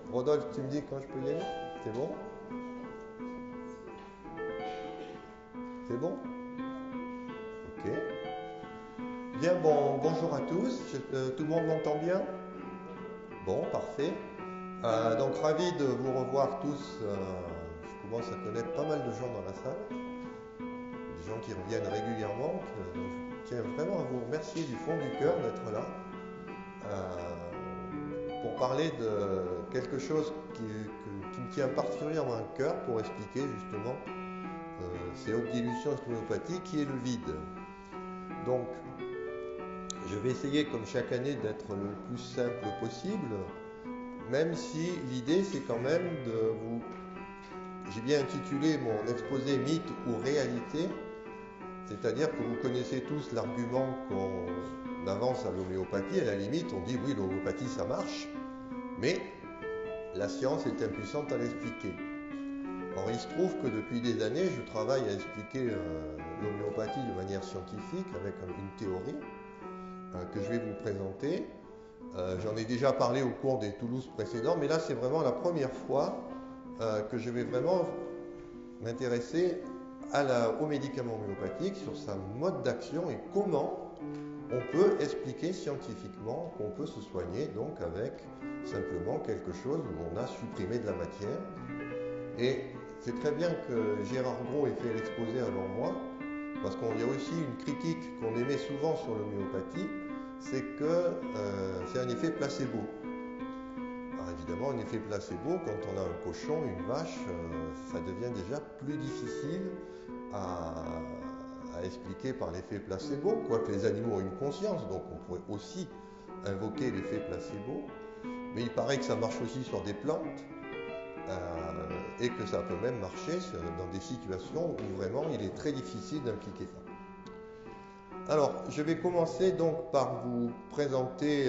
Rodolphe, tu me dis quand je peux y aller? C'est bon? C'est bon? Ok. Bien, bon, bonjour à tous. Tout le monde m'entend bien? Bon, parfait. Donc, ravi de vous revoir tous. Je commence à connaître pas mal de gens dans la salle, des gens qui reviennent régulièrement. Donc je tiens vraiment à vous remercier du fond du cœur d'être là pour parler de quelque chose qui me tient particulièrement à cœur pour expliquer justement ces hautes dilutions homéopathiques qui est le vide. Donc, je vais essayer, comme chaque année, d'être le plus simple possible, même si l'idée, c'est quand même de vous... J'ai bien intitulé mon exposé mythe ou réalité, c'est-à-dire que vous connaissez tous l'argument qu'on avance à l'homéopathie. À la limite, on dit oui, l'homéopathie, ça marche, mais la science est impuissante à l'expliquer. Or, il se trouve que depuis des années, je travaille à expliquer l'homéopathie de manière scientifique avec une théorie que je vais vous présenter. J'en ai déjà parlé au cours des Toulouse précédents, mais là c'est vraiment la première fois que je vais vraiment m'intéresser aux médicaments homéopathiques, sur sa mode d'action et comment on peut expliquer scientifiquement qu'on peut se soigner donc avec simplement quelque chose où on a supprimé de la matière. Et c'est très bien que Gérard Gros ait fait l'exposé avant moi, parce qu'il y a aussi une critique qu'on émet souvent sur l'homéopathie, c'est que c'est un effet placebo. Alors évidemment, un effet placebo, quand on a un cochon, une vache, ça devient déjà plus difficile à expliquer par l'effet placebo, quoique les animaux ont une conscience, donc on pourrait aussi invoquer l'effet placebo. Mais il paraît que ça marche aussi sur des plantes, et que ça peut même marcher dans des situations où vraiment il est très difficile d'impliquer ça. Alors, je vais commencer donc par vous présenter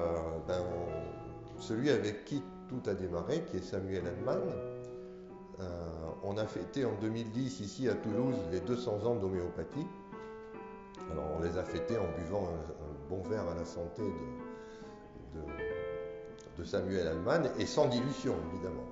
celui avec qui tout a démarré, qui est Samuel Hahnemann. On a fêté en 2010 ici à Toulouse les 200 ans d'homéopathie. Alors, on les a fêtés en buvant un bon verre à la santé de Samuel Hahnemann et sans dilution, évidemment.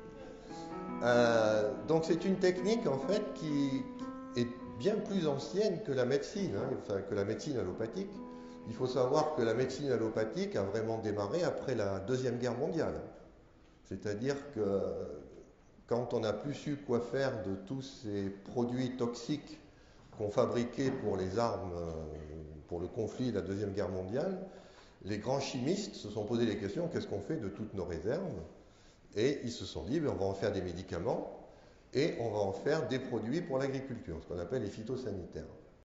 Donc c'est une technique en fait qui est bien plus ancienne que la médecine, enfin que la médecine allopathique. Il faut savoir que la médecine allopathique a vraiment démarré après la Deuxième Guerre mondiale. C'est-à-dire que quand on n'a plus su quoi faire de tous ces produits toxiques qu'on fabriquait pour les armes, pour le conflit de la Deuxième Guerre mondiale, les grands chimistes se sont posé les questions, qu'est-ce qu'on fait de toutes nos réserves? Et ils se sont dit, on va en faire des médicaments et on va en faire des produits pour l'agriculture, ce qu'on appelle les phytosanitaires.